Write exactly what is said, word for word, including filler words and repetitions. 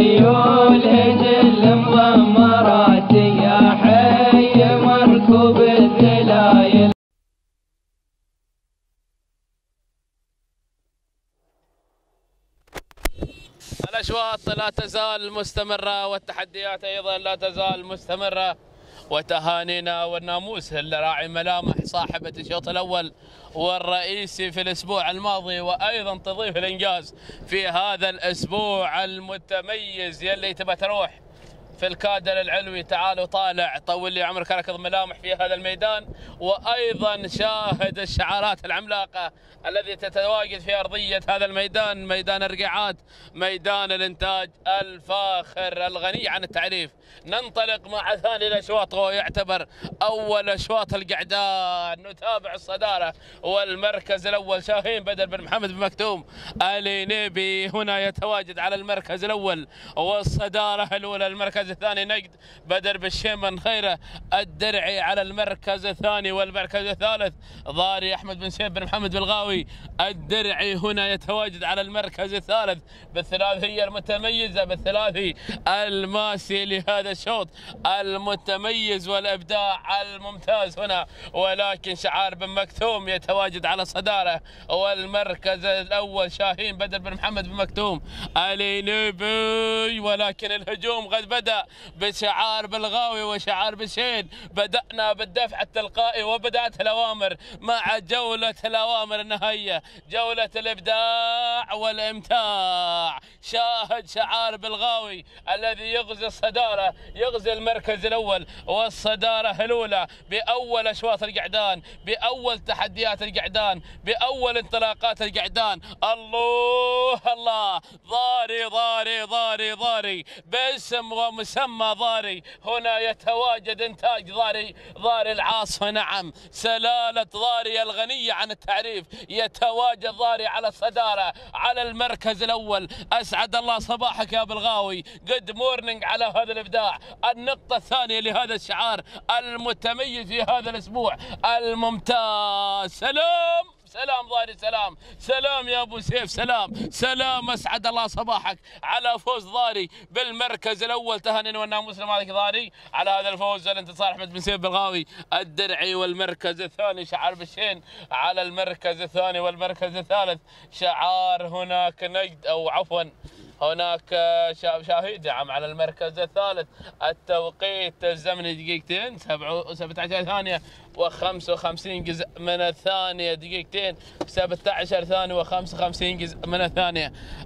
خيول هجل مضمرات يا حي مركوب الذلايل. الأشواط لا تزال مستمرة والتحديات أيضا لا تزال مستمرة، وتهانينا والناموس لراعي ملامح صاحبة الشوط الأول والرئيسي في الأسبوع الماضي، وأيضا تضيف الإنجاز في هذا الأسبوع المتميز. يلي تبى تروح في الكادر العلوي تعال وطالع، طول لي عمرك ركض ملامح في هذا الميدان، وايضا شاهد الشعارات العملاقه الذي تتواجد في ارضيه هذا الميدان، ميدان الرقعات، ميدان الانتاج الفاخر الغني عن التعريف. ننطلق مع ثاني الاشواط، وهو يعتبر اول اشواط القعدان. نتابع الصداره والمركز الاول شاهين بدر بن محمد بن مكتوم الينيبي هنا يتواجد على المركز الاول، والصداره الاولى. المركز الثاني نقد بدر بالشيم من خيره الدرعي على المركز الثاني، والمركز الثالث ضاري احمد بن سيف بن محمد بالغاوي الدرعي هنا يتواجد على المركز الثالث بالثلاثيه المتميزه، بالثلاثي الماسي لهذا الشوط المتميز والابداع الممتاز هنا. ولكن شعار بن مكتوم يتواجد على الصداره، والمركز الاول شاهين بدر بن محمد بن مكتوم الينيبي. ولكن الهجوم قد بدأ بشعار بالغاوي وشعار بالشين. بدأنا بالدفع التلقائي وبدأت الأوامر مع جولة الأوامر النهائية، جولة الإبداع والإمتاع. شاهد شعار بالغاوي الذي يغزي الصدارة، يغزي المركز الأول والصدارة الأولى بأول أشواط القعدان، بأول تحديات القعدان، بأول انطلاقات القعدان. الله الله، ضاري ضاري ضاري ضاري باسم ومسمى ضاري. هنا يتواجد انتاج ضاري، ضاري العاصفة، نعم سلالة ضاري الغنية عن التعريف. يتواجد ضاري على الصدارة على المركز الأول. أسعد الله صباحك يا بالغاوي، جود مورنينج على هذا الإبداع. النقطة الثانية لهذا الشعار المتميز في هذا الأسبوع الممتاز. سلام سلام ضاري، سلام سلام يا ابو سيف، سلام سلام. اسعد الله صباحك على فوز ضاري بالمركز الاول. تهانينا والناموس لمالك ضاري على هذا الفوز والانتصار. احمد بن سيف بالغاوي الدرعي، والمركز الثاني شعار بالشين على المركز الثاني، والمركز الثالث شعار هناك نقد او عفوا هناك شاهد نعم على المركز الثالث. التوقيت الزمني دقيقتين سبعة عشر ثانية وخمسة وخمسين جزء من الثانية، دقيقتين سبعة عشر ثانية وخمسة وخمسين جزء من الثانية.